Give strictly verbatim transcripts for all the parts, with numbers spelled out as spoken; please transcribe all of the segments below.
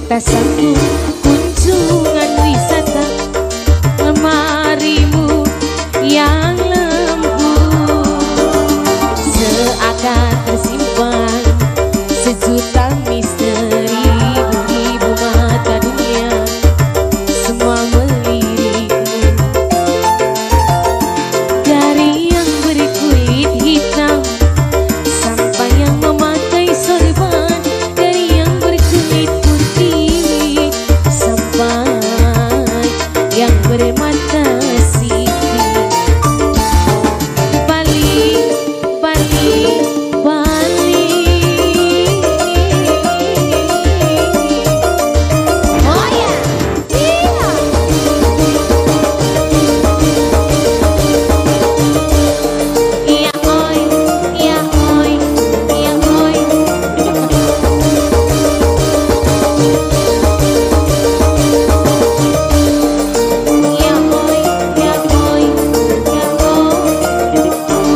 Tasaku kunjungan wisata lemarimu yang lembut seakan tersimpan sejuta misteri ribu mata dunia semua melirikmu dari yang berkulit hitam sampai yang memakai sorban dari yang berkulit putih sampai yang bermata sipit Bali, Bali, Bali. Oh ya, iya. Iya oi, iya oi, iya oi. Iya oi, iya oi, iya oi.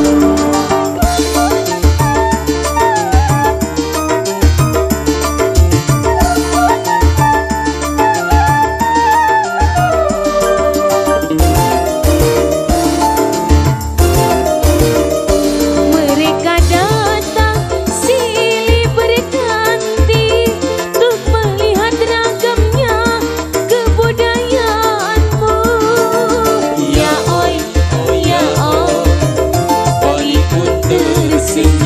Mereka datang silih berganti untuk melihat ragamnya kebudayaanmu. Ya oi, ya oi, Bali pun tersinggung.